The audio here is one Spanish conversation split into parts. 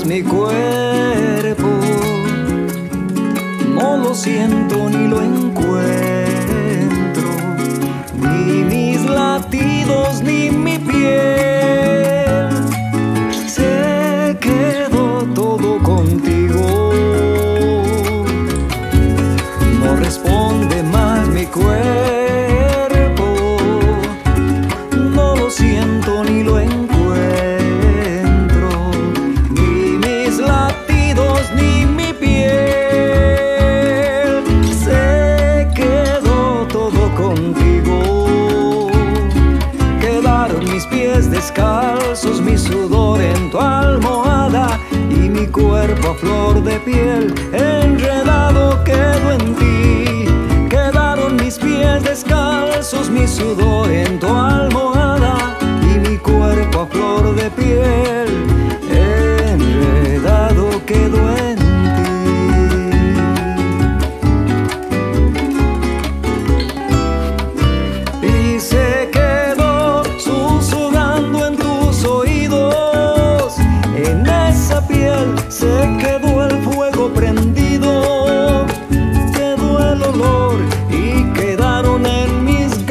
más mi cuerpo, no lo siento ni lo encuentro, ni mis latidos ni mi piel. Se quedó todo contigo, no responde más mi cuerpo, no lo siento ni lo encuentro, ni mis latidos ni mi piel. Se quedó todo contigo. Quedaron mis pies descalzos, mi sudor en tu almohada y mi cuerpo a flor de piel, enredado quedó en ti. Quedaron mis pies descalzos, mi sudor en tu almohada y mi cuerpo a flor de piel, enredado quedó en ti. Y se quedó susurrando en tus oídos, en esa piel se quedó el fuego prendido, quedó el olor y quedaron en mis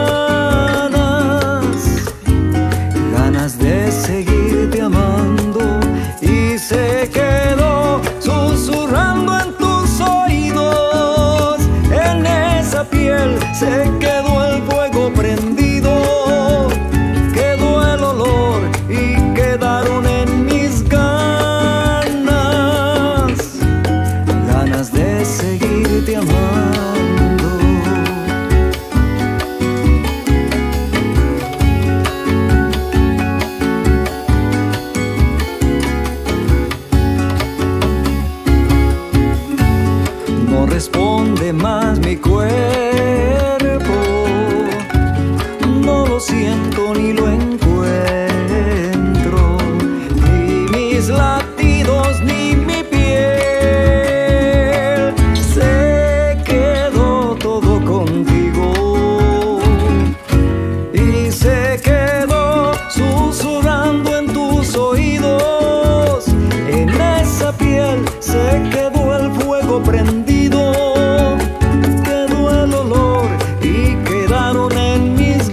ganas de seguirte amando. Y se quedó susurrando en tus oídos, en esa piel se quedó el fuego prendido, quedó el olor y quedaron en mis ganas de seguirte amando. No responde más mi cuerpo, no lo siento ni lo encuentro, ni mis latidos ni mi piel. Se quedó todo contigo y se quedó susurrando en tus oídos, en esa piel se quedó el fuego prendido, quedó el olor y quedaron en mis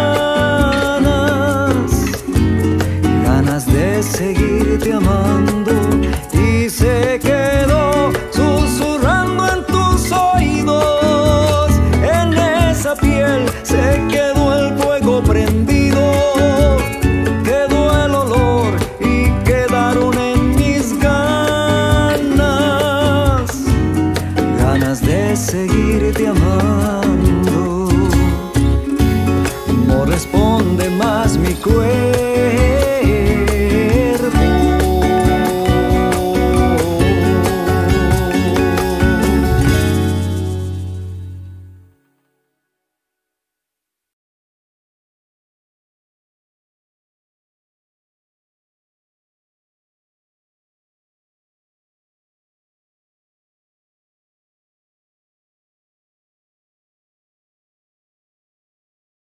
ganas de seguirte amando. Y se quedó susurrando en tus oídos, en esa piel se quedó el fuego prendido, quedó el olor y quedaron en mis ganas de seguirte amando.